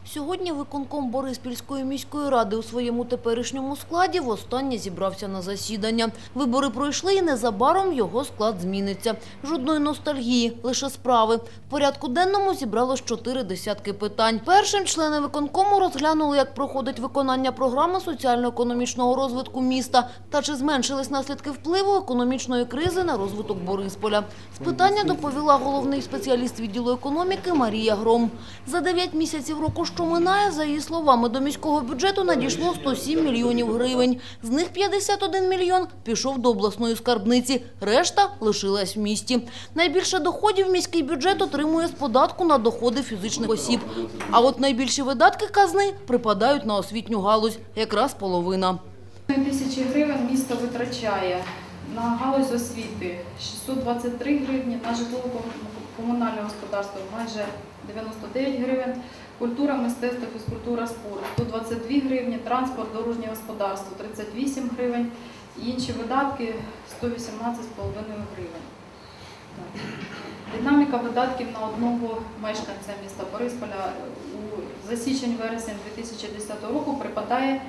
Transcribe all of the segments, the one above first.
Сьогодні виконком Бориспільської міської ради у своєму теперішньому складі востаннє зібрався на засідання. Вибори пройшли і незабаром його склад зміниться. Жодної ностальгії, лише справи. В порядку денному зібралось 4 десятки питань. Першим члени виконкому розглянули, як проходить виконання програми соціально-економічного розвитку міста та чи зменшились наслідки впливу економічної кризи на розвиток Борисполя. З питання доповіла головний спеціаліст відділу економіки Марія Гром. За 9 місяців року, що минає, за її словами, до міського бюджету надійшло 107 мільйонів гривень. З них 51 мільйон пішов до обласної скарбниці, решта лишилась в місті. Найбільше доходів міський бюджет отримує з податку на доходи фізичних осіб. А от найбільші видатки казни припадають на освітню галузь, якраз половина. Тисячі гривень місто витрачає на галузь освіти, 623 гривні, на житлово-комунальне господарство майже 99 гривень, культура, мистецтво, фізкультура, спорт 122 гривні, транспорт, дорожнє господарство 38 гривень, і інші видатки 118,5 гривень. Динаміка видатків на одного мешканця міста Борисполя за січень-вересень 2010 року припадає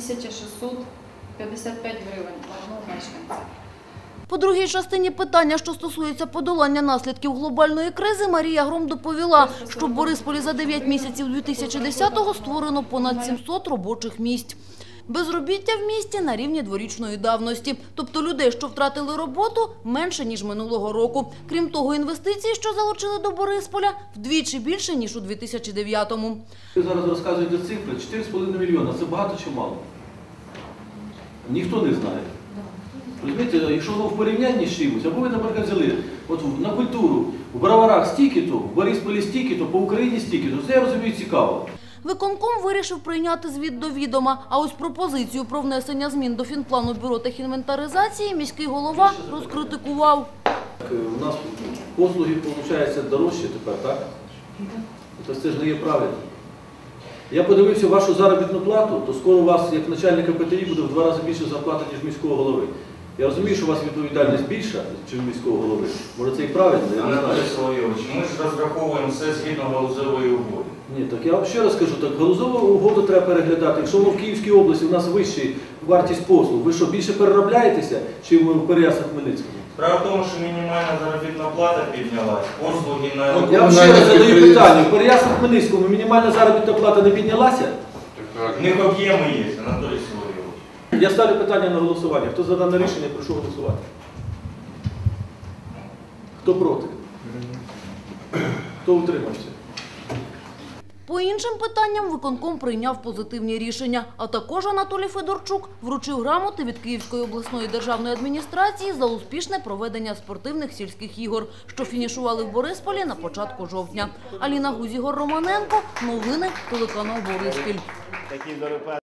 1655 гривень на одного мешканця. По другій частині питання, що стосується подолання наслідків глобальної кризи, Марія Гром доповіла, що в Борисполі за 9 місяців 2010-го створено понад 700 робочих місць. Безробіття в місті на рівні дворічної давності. Тобто людей, що втратили роботу, менше, ніж минулого року. Крім того, інвестиції, що залучили до Борисполя, вдвічі більше, ніж у 2009-му. Ви зараз розказуєте цифри, 4,5 мільйона. Це багато чи мало? Ніхто не знає. Розумієте, якщо воно в порівнянні з чимось, або ви, наприклад, взяли от на культуру, в Броварах стільки-то, в Борисполі стільки-то, по Україні стільки-то, це, я розумію, цікаво. Виконком вирішив прийняти звіт до відома, а ось пропозицію про внесення змін до фінплану бюро техінвентаризації міський голова розкритикував. У нас послуги, виходить, дорожчі тепер, так? Тобто це ж не є правильно. Я подивився вашу заробітну плату, то скоро у вас, як начальника ПТІ, буде в 2 рази більше зарплати, ніж міського голови. Я розумію, що у вас відповідальність більша, ніж міського голови. Може це і правильно, я не знаю. Ми ж розраховуємо все згідно галузевої угоди. Ні, так я вам ще раз кажу, так галузову угоду треба переглядати. Якщо ми в Київській області, у нас вища вартість послуг, ви що, більше переробляєтеся, чим в Переяслав-Хмельницькому? Справа в тому, що мінімальна заробітна плата піднялась, послуги на... Я вам ще раз задаю питання, в Переяслав-Хмельницькому мінімальна заробітна плата не піднялася? В них об'єми є, Анатолій Силовійович. Я ставлю питання на голосування. Хто за дане рішення, прошу голосувати. Хто проти? Хто утримався? По іншим питанням виконком прийняв позитивні рішення, а також Анатолій Федорчук вручив грамоти від Київської обласної державної адміністрації за успішне проведення спортивних сільських ігор, що фінішували в Борисполі на початку жовтня. Аліна Гузь, Ігор Романенко. Новини телеканал Бориспіль.